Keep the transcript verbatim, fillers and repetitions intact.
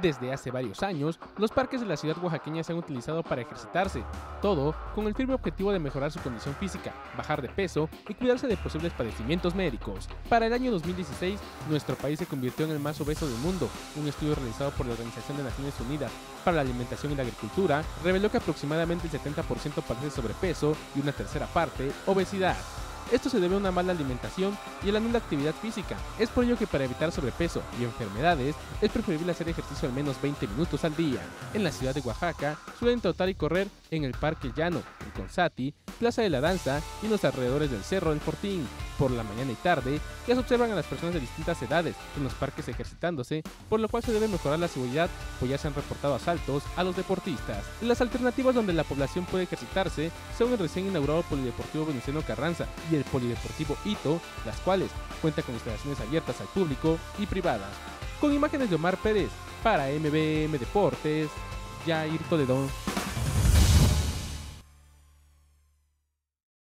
Desde hace varios años, los parques de la ciudad oaxaqueña se han utilizado para ejercitarse, todo con el firme objetivo de mejorar su condición física, bajar de peso y cuidarse de posibles padecimientos médicos. Para el año dos mil dieciséis, nuestro país se convirtió en el más obeso del mundo. Un estudio realizado por la Organización de Naciones Unidas para la Alimentación y la Agricultura reveló que aproximadamente el setenta por ciento padece sobrepeso y una tercera parte obesidad. Esto se debe a una mala alimentación y a la nula actividad física. Es por ello que para evitar sobrepeso y enfermedades es preferible hacer ejercicio al menos veinte minutos al día. En la ciudad de Oaxaca suelen trotar y correr en el Parque Llano, el Consati, Plaza de la Danza y en los alrededores del Cerro del Fortín. Por la mañana y tarde ya se observan a las personas de distintas edades en los parques ejercitándose, por lo cual se debe mejorar la seguridad, pues ya se han reportado asaltos a los deportistas. Las alternativas donde la población puede ejercitarse son el recién inaugurado Polideportivo Venustiano Carranza y el Polideportivo Hito, las cuales cuentan con instalaciones abiertas al público y privadas. Con imágenes de Omar Pérez, para M B M Deportes, Jair Toledo.